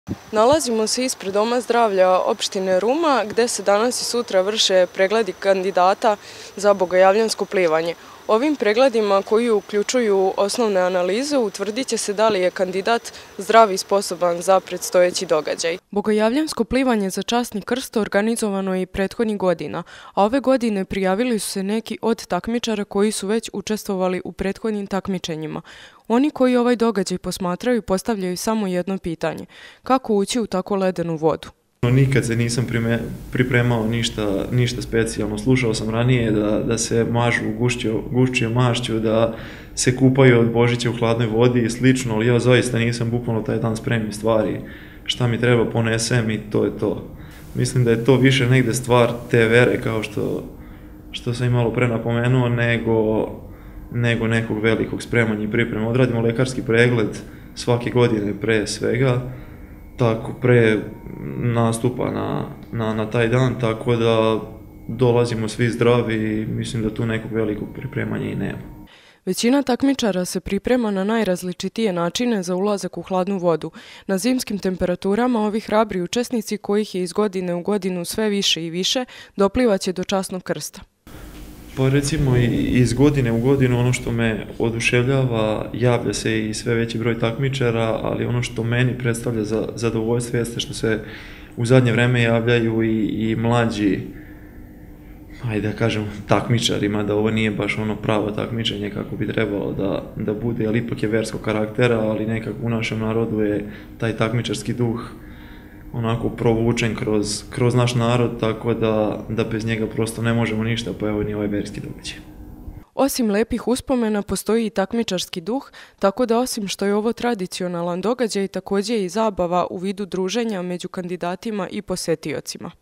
Nalazimo se ispred Doma zdravlja opštine Ruma, gde se danas i sutra vrše pregledi kandidata za bogojavljansko plivanje. Ovim pregledima, koji uključuju osnovne analize, utvrdit će se da li je kandidat zdrav i sposoban za predstojeći događaj. Bogojavljansko plivanje za časni krst organizovano je i prethodnih godina, a ove godine prijavili su se neki od takmičara koji su već učestvovali u prethodnim takmičenjima. Oni koji ovaj događaj posmatraju postavljaju samo jedno pitanje: kako ući u tako ledenu vodu? Nikad se nisam pripremao ništa specijalno. Slušao sam ranije da se mažu gušćijom mašću, da se kupaju od Božića u hladnoj vodi i slično, ali ja zaista nisam bukvalno taj dan spremio stvari. Šta mi treba ponesem i to je to. Mislim da je to više negde stvar te vere, kao što sam i malo pre napomenuo, nego nekog velikog spremanja i priprema. Odradimo lekarski pregled svake godine pre svega, tako pre nastupa na taj dan, tako da dolazimo svi zdravi i mislim da tu nekog velikog pripremanja i nema. Većina takmičara se priprema na najrazličitije načine za ulazak u hladnu vodu. Na zimskim temperaturama ovi hrabri učesnici, kojih je iz godine u godinu sve više i više, doplivaće do časnog krsta. Pa recimo iz godine u godinu ono što me oduševljava, javlja se i sve veći broj takmičara, ali ono što meni predstavlja zadovoljstvo jeste što se u zadnje vreme javljaju i mlađi, ajde da kažem, takmičarima, da ovo nije baš ono pravo takmičenje kako bi trebalo da bude, ali ipak je verskog karaktera, ali nekako u našem narodu je taj takmičarski duh onako provučen kroz naš narod, tako da bez njega prosto ne možemo ništa, pa evo ni ovaj verski događaj. Osim lepih uspomena postoji i takmičarski duh, tako da osim što je ovo tradicionalan događaj, također je i zabava u vidu druženja među kandidatima i posetiocima.